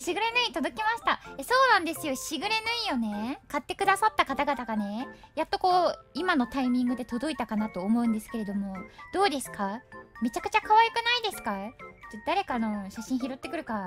しぐれ縫い届きました。そうなんですよ。しぐれ縫いをね、買ってくださった方々がね、やっとこう、今のタイミングで届いたかなと思うんですけれども、どうですか？めちゃくちゃ可愛くないですか？誰かの写真拾ってくるか。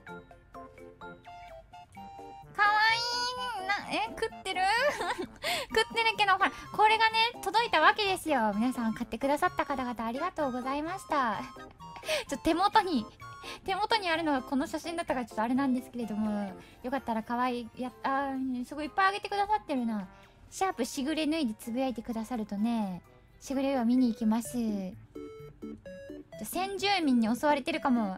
かわいい食ってる食ってるけど、ほら、これがね、届いたわけですよ。皆さん買ってくださった方々ありがとうございました。手元にあるのがこの写真だったからちょっとあれなんですけれども、よかったら可愛い、すごいいっぱいあげてくださってるな。シャープしぐれ脱いでつぶやいてくださるとね、しぐれは見に行きます。先住民に襲われてるかも。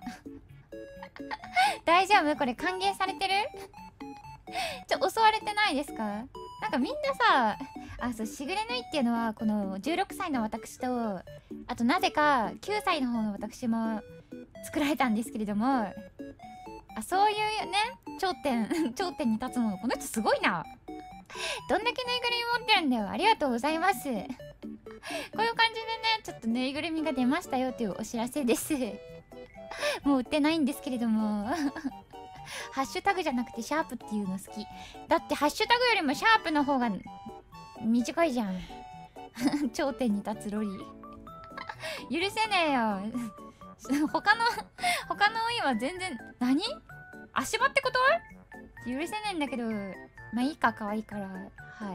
大丈夫？これ歓迎されてる？襲われてないですか？なんかみんなさ、そう、しぐれ縫いっていうのは、この16歳の私と、あとなぜか9歳の方の私も作られたんですけれども、そういうね、頂点に立つもの、この人すごいな。どんだけぬいぐるみ持ってるんだよ。ありがとうございます。こういう感じでね、ちょっとぬいぐるみが出ましたよというお知らせです。もう売ってないんですけれども。ハッシュタグじゃなくてシャープっていうの好き。だってハッシュタグよりもシャープの方が短いじゃん。頂点に立つロリ。許せねえよ。他の家は全然、何？足場ってこと？許せねえんだけど、まあいいか、可愛いから。はい。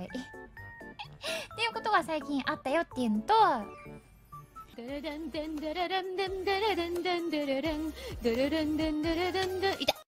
っていうことが最近あったよっていうのと、いた